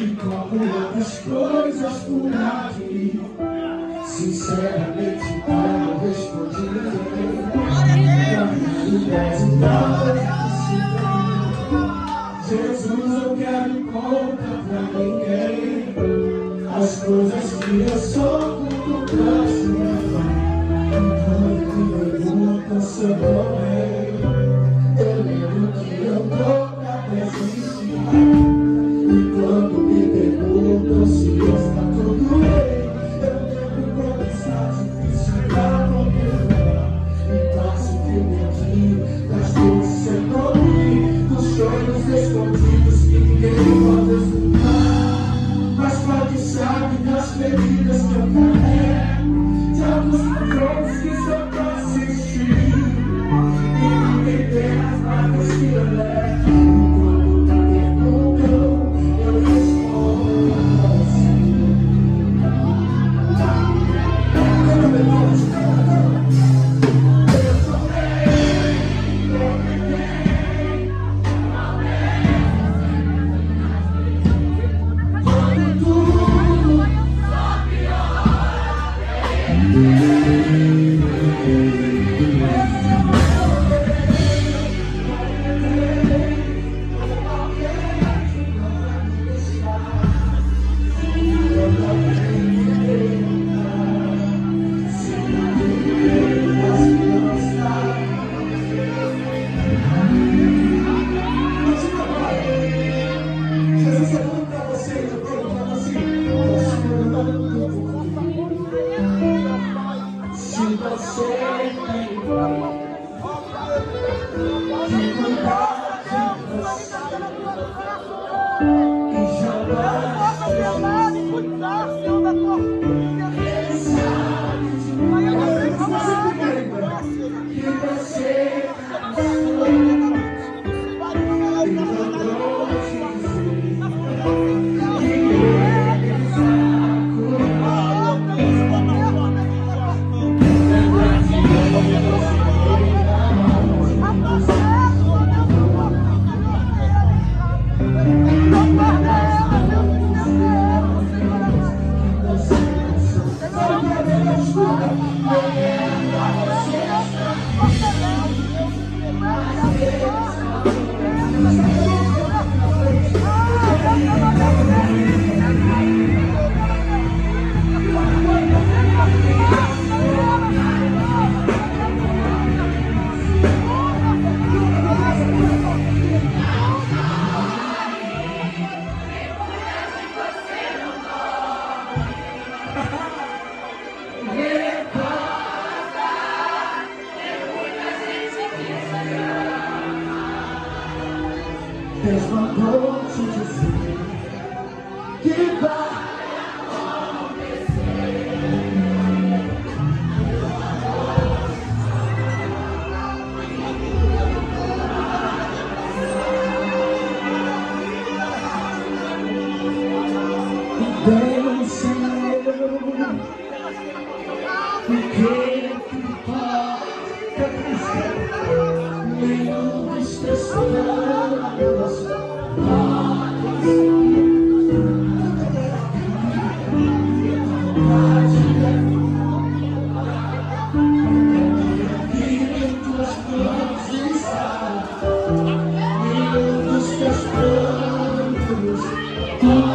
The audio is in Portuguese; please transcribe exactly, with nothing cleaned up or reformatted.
e como outras coisas por aqui. Sinceramente, para responder, Jesus, eu quero contar pra ninguém as coisas que eu sou quando próximo. Quando me perguntam se eu tô bem, eu lembro que eu tô pra desistir. E quando me perguntam se está tudo bem, eu lembro quando está difícil pra continuar. E passo que me aqui das dores sem dormir, dos sonhos escondidos que ninguém pode escutar. Mas pode sabe das feridas que eu carrego, de alguns confrontos que só pra assistir. E ninguém tem as marcas que eu levo. Deus mandou te dizer que vai acontecer. Deus, Senhor, porque tu pode acontecer. Nenhum dos teus planos Oh